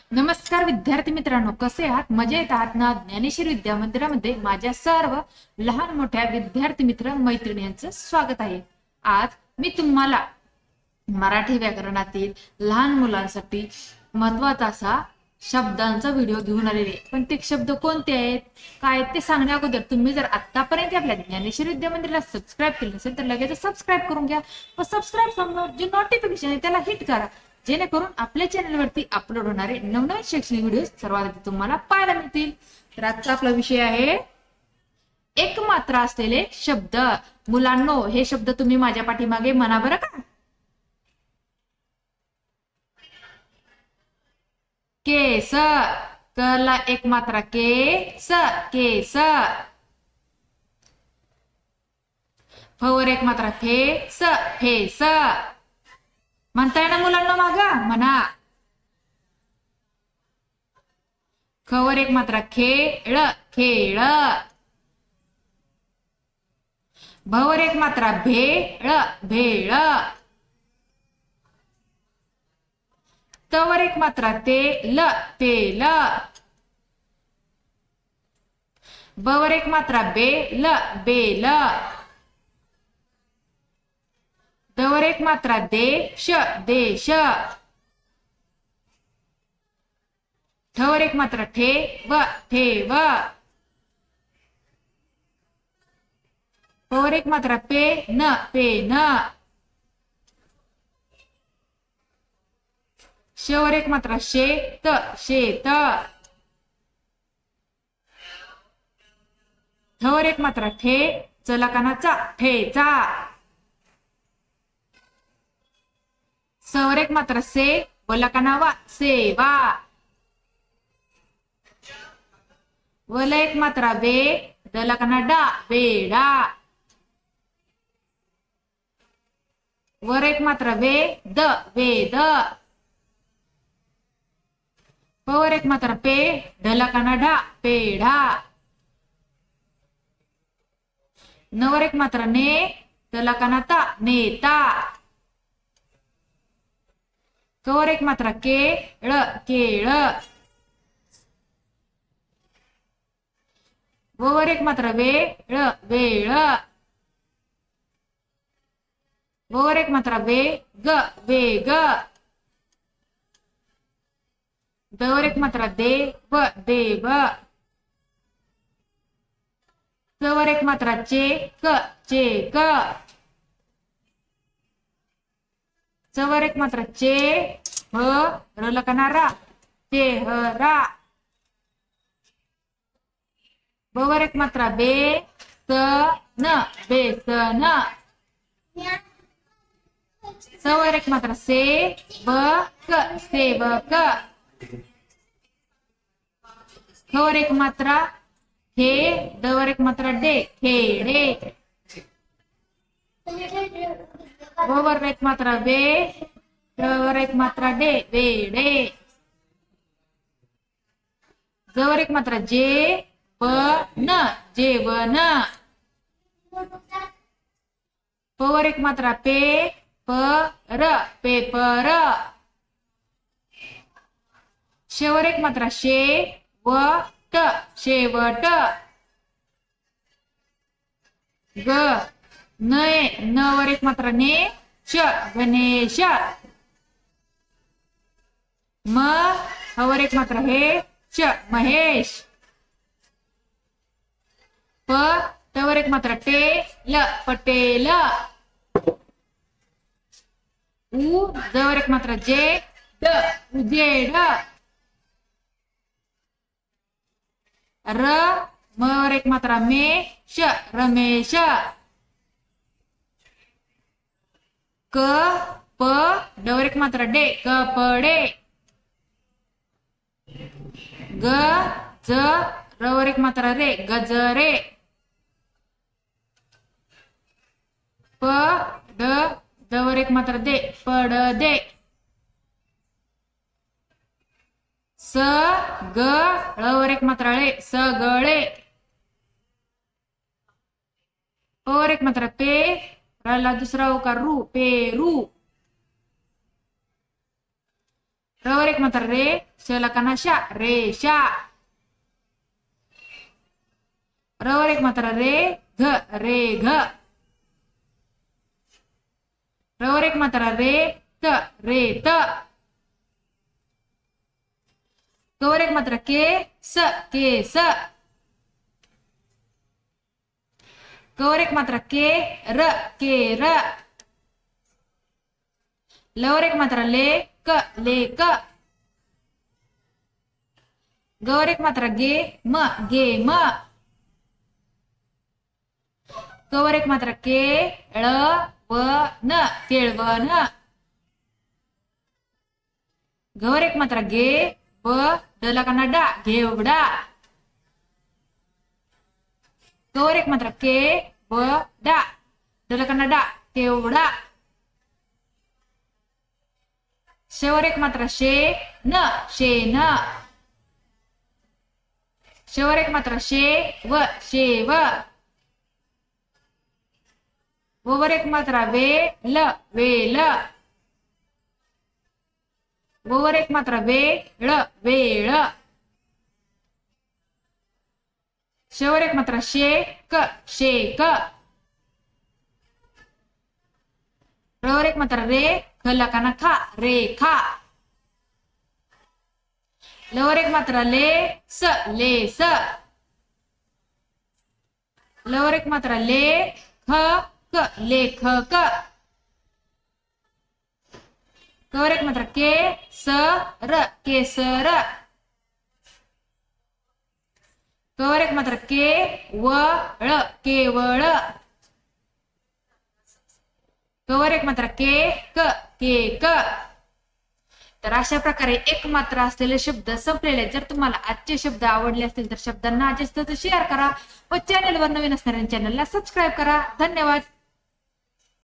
नमस्कार विद्यार्थी मित्रांनो, कसे आहात? मजेत आहात ना? ज्ञानेश्वर विद्या मंदिरामध्ये माझ्या सर्व लहान मोठ्या विद्यार्थी मित्र मैत्रिणींचं स्वागत आहे। आज मी तुम्हाला मराठी व्याकरणातील लहान मुलांसाठी महत्त्वाचा असा शब्दांचा व्हिडिओ घेऊन आलेले आहे। पण ते शब्द कोणते आहेत, काय ते सांगण्या अगोदर तुम्ही जर आतापर्यंत आपल्या ज्ञानेश्वर विद्या मंदिराला सबस्क्राइब केलं नसेल तर लगेच सबस्क्राइब करून घ्या व सबस्क्राइब समोर जे नोटिफिकेशन आहे त्याला हिट करा, जेणेकरून आपल्या चॅनलवरती अपलोड होणारे नवनवीन शैक्षणिक व्हिडिओ सर्वात आधी तुम्हाला पाहायला मिळतील। तर आजचा आपला विषय आहे एक मात्रा असलेले शब्द। मुलांनो, हे शब्द तुम्ही माझ्या पाठीमागे म्हणा बरं का। केस, कला एक मात्रा केस, केस। फवर एक मात्रा फेस, फेस। म्हणताय ना मुलांना मागा म्हणा। खवर एक मात्रा खेळ, खेळ। भवर एक मात्रा भेळ, भेळ। तवर एक मात्रा तेल, तेल। बवर एक मात्रा बेल, बेल। दवर एक मात्रा देश, देश। ठवर एक मात्रा ठेव, ठेव। पवर एक मात्रा पेन, पेन। शवर एक मात्रा शेत, शेत। ठवर एक मात्रा ठे, चला कानाचा ठेचा। सवर एक मात्रा से, बोला कानावा सेवा। वल एक मात्रा वे, दला कानाडा वेडा। वर एक मात्रा वे द, वेद। पवर एक मात्रा पे, ढला कानाडा पेढा। नवर एक मात्रा ने, दला कानाता नेता। कवर एक मात्रा केळ, केळ। ववर एक मात्रा वेळ, वेळ। ववर एक मात्रा वेग, वेग। दवर एक मात्रा देव, देव। चवर एक मात्रा चेक, चेक। चवर एक मात्रा चे, ह, र लकानारा चेहरा। बवर एक मात्रा बे, स, न, बेसन। सवर एक मात्रा से, ब, क, सेवक। खवर एक मात्रा हे, दवर एक मात्रा डे, खेडे। ववर एक मात्रा वे, दवर एक मात्रा डे, वेडे। जवर एक मात्रा जे, प, न, जेवण। पवर एक मात्रा पे, प, र, पेपर। शेवर एक मात्रा शे, व, ट, शेवट। ग, नय, नवर एक मात्रा ने, श, गणेश। म, हवर एक मात्रा हे, च, महेश। प, तवर एक मात्रा टे, ल, पटेल। उ, जवर एक मात्रा जे, ड, उजेड। र, मवर एक मात्रा मे, श, रमेश। क, प, डवर एक मात्रा डे, कपडे। ग, ज, रवर एक मात्रा रे, गजरे। प, ड, दवर एक मात्रा दे, पडदे। स, ग, ळवर एक मात्रा ळे, सगळे। पवर एक मात्रा पे, रला दुसरा उकार रू, पेरू। र वर एक मात्रा रे, श लकाना शा, रेषा. र वर एक मात्रा रे, घ, रेघ. र वर एक मात्रा रे, त, रेत. क वर एक मात्रा के, स, केस. क वर एक मात्रा के, र, केर. ल वर एक मात्रा ले, क, लेक. ग वर एक मात्रा गे, म, गेम. क वर एक मात्रा के, ळ, व, न, केळवण. घ वर एक मात्रा गे, ब, ड लकाना डा, घेवडा. क वर एक मात्रा के, ब, डा, ड लकाना डा, केवडा. श वर एक मात्रा शे, न, शेन. श वर एक मात्रा शे, व, शेव. व वर एक मात्रा वे, ल, वेल. व वर एक मात्रा वे, ळ, वेळ. श वर एक मात्रा शे, क, शेक. र वर एक मात्रा रे, ख लकाना खा, रेखा. ल वर एक मात्रा ले, स, लेस. ल वर एक मात्रा ले, ख, क, लेखक. क वर एक मात्रा के, स, र, केसर. क वर एक मात्रा के, व, ळ, केवळ. क वर एक मात्रा के, क, केक. तर अशा प्रकारे एक मात्रा असलेले शब्द संपलेले आहेत. जर तुम्हाला आजचे शब्द आवडले असतील तर शब्दांना जास्त शेअर करा व चॅनलवर नवीन असणाऱ्या चॅनलला सबस्क्राईब करा. धन्यवाद.